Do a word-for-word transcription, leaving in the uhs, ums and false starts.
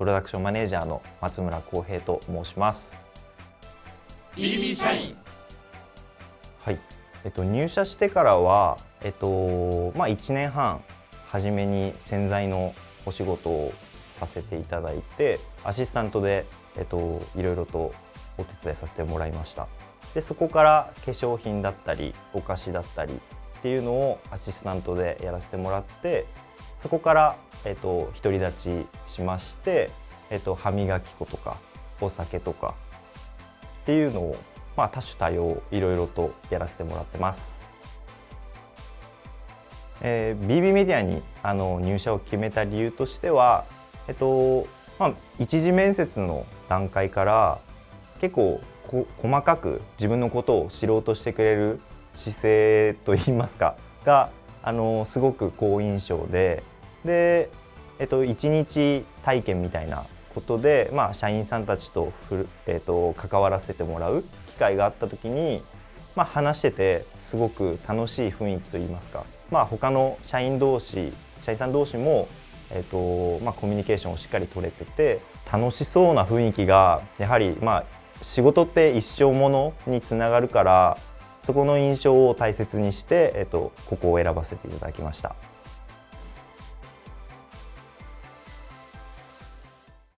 プロダクションマネージャーの松村康平と申します。 ビービー 社員。 はい、えっと、入社してからは、えっとまあ、いちねんはん初めに洗剤のお仕事をさせていただいて、アシスタントで、えっと、いろいろとお手伝いさせてもらいました。でそこから化粧品だったりお菓子だったりっていうのをアシスタントでやらせてもらって、そこから、えっと、独り立ちしまして、えっと、歯磨き粉とかお酒とかっていうのを、まあ、多種多様いろいろとやらせてもらってます。えー、ビービー メディアにあの入社を決めた理由としては、えっとまあ、一次面接の段階から結構こ細かく自分のことを知ろうとしてくれる姿勢といいますかがあのすごく好印象で、で、えっと、いちにち体験みたいなことで、まあ、社員さんたちとふる、えっと、関わらせてもらう機会があった時に、まあ、話しててすごく楽しい雰囲気といいますか、まあ、他の社員同士社員さん同士も、えっとまあ、コミュニケーションをしっかり取れてて楽しそうな雰囲気がやはり、まあ、仕事って一生ものにつながるから、そこの印象を大切にして、えっと、ここを選ばせていただきました。